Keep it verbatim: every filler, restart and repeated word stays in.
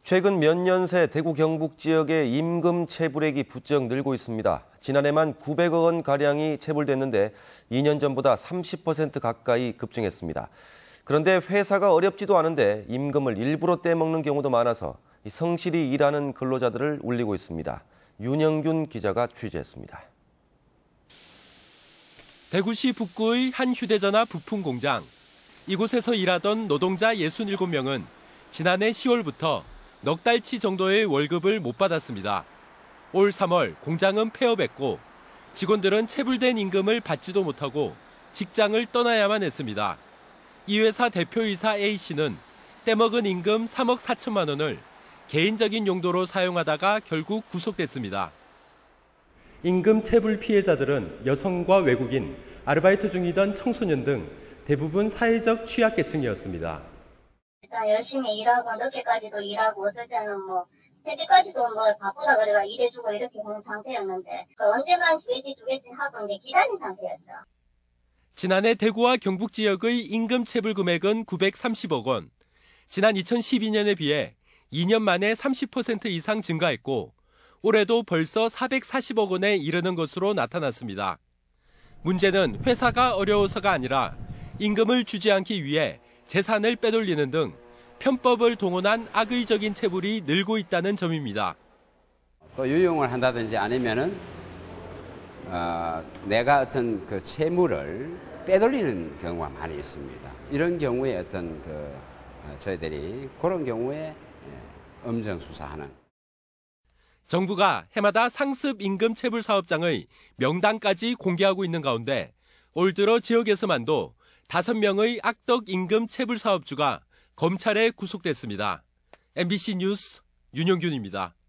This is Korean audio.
최근 몇 년 새 대구 경북 지역의 임금 체불액이 부쩍 늘고 있습니다. 지난해만 구백억 원가량이 체불됐는데 이 년 전보다 삼십 퍼센트 가까이 급증했습니다. 그런데 회사가 어렵지도 않은데 임금을 일부러 떼먹는 경우도 많아서 성실히 일하는 근로자들을 울리고 있습니다. 윤영균 기자가 취재했습니다. 대구시 북구의 한 휴대전화 부품 공장. 이곳에서 일하던 노동자 육십칠 명은 지난해 시월부터 넉 달치 정도의 월급을 못 받았습니다. 올 삼월 공장은 폐업했고 직원들은 체불된 임금을 받지도 못하고 직장을 떠나야만 했습니다. 이 회사 대표이사 A씨는 떼먹은 임금 삼억 사천만 원을 개인적인 용도로 사용하다가 결국 구속됐습니다. 임금 체불 피해자들은 여성과 외국인, 아르바이트 중이던 청소년 등 대부분 사회적 취약계층이었습니다. 일단 열심히 일하고 늦게까지도 일하고 어떨 때는 뭐 새벽까지도 뭐 바쁘다 그래가 일해주고 이렇게 하는 상태였는데 언제만 주겠지 주겠지 하고 이제 기다린 상태였죠. 지난해 대구와 경북 지역의 임금 체불 금액은 구백삼십억 원. 지난 이천십이 년에 비해 이 년 만에 삼십 퍼센트 이상 증가했고 올해도 벌써 사백사십억 원에 이르는 것으로 나타났습니다. 문제는 회사가 어려워서가 아니라 임금을 주지 않기 위해 재산을 빼돌리는 등 편법을 동원한 악의적인 체불이 늘고 있다는 점입니다. 또 유용을 한다든지 아니면은 어, 내가 어떤 그 채무를 빼돌리는 경우가 많이 있습니다. 이런 경우에 어떤 그 어, 저희들이 그런 경우에 엄정 수사하는. 정부가 해마다 상습 임금 체불 사업장의 명단까지 공개하고 있는 가운데 올 들어 지역에서만도 다섯 명의 악덕 임금 체불 사업주가 검찰에 구속됐습니다. 엠비씨 뉴스 윤영균입니다.